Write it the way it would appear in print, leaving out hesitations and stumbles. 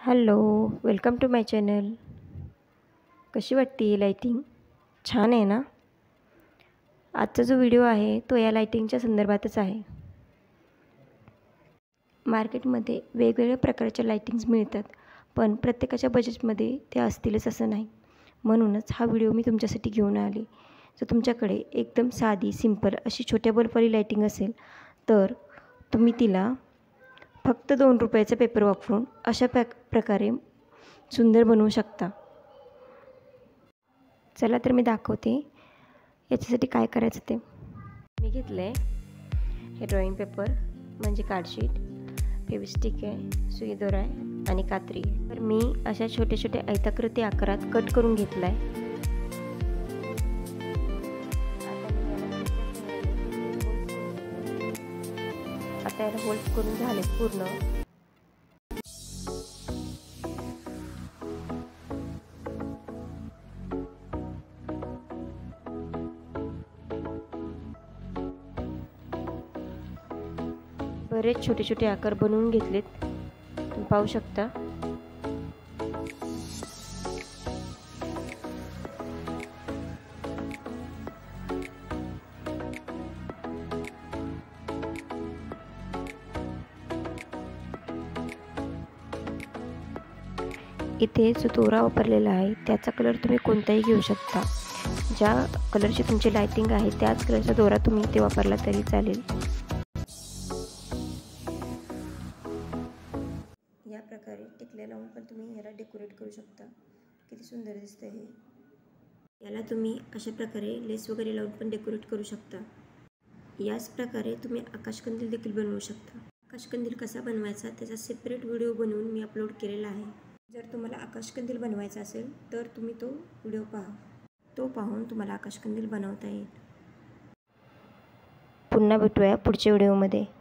Hello, welcome to my channel. कशी वाटते ही lighting? छान आहे ना. आजचा जो व्हिडिओ आहे तो या लाईटिंगच्या संदर्भातच आहे. मार्केटमध्ये वेगवेगळ्या प्रकारच्या लाईटिंग्स मिळतात, पण प्रत्येकाच्या बजेटमध्ये ते असतीलच असं नाही. म्हणूनच हा व्हिडिओ मी तुमच्यासाठी घेऊन आले. जर तुमच्याकडे एकदम साधी सिंपल अशी छोट्या बल्बवाली लाईटिंग असेल तर तुम्ही तिला फक्त 2 रुपयाचा पेपर वापरून अशा प्रकारे सुंदर बनवू शकता. चला तर मी दाखवते याच्यासाठी काय करायचं ते. मी घेतलं आहे हे ड्रॉइंग पेपर म्हणजे कार्डशीट, फेविस्टिक आहे, सुई दोरा आहे आणि कात्री आहे. तर मी अशा छोट्या छोट्या आयताकृती आकारात कट करून घेतला आहे. आता याला होल्ड करून झाले पूर्ण. बरेच छोटे छोटे आकार बनवून घेतलेत, तुम्ही पाहू शकता. इथे जो दोरा वापरलेला आहे त्याचा कलर तुम्ही कोणताही घेऊ शकता. ज्या कलरची तुमची लाईटिंग आहे त्याच कलरचा दोरा तुम्ही इथे वापरला तरी चालेल. या प्रकारे टिकल्या लावून पण तुम्ही याला डेकोरेट करू शकता. किती सुंदर दिसतं हे. याला तुम्ही अशा प्रकारे लेस वगैरे लावून पण डेकोरेट करू शकता. याच प्रकारे तुम्ही आकाशकंदील देखील बनवू शकता. आकाशकंदील कसा बनवायचा त्याचा सेपरेट व्हिडिओ बनवून मी अपलोड केलेला आहे. जर तुम्हाला आकाशकंदील बनवायचा असेल तर तुम्ही तो व्हिडिओ पहा. तो पाहून तुम्हाला आकाशकंदील बनवता येईल. पुन्हा भेटूया पुढच्या व्हिडिओमध्ये.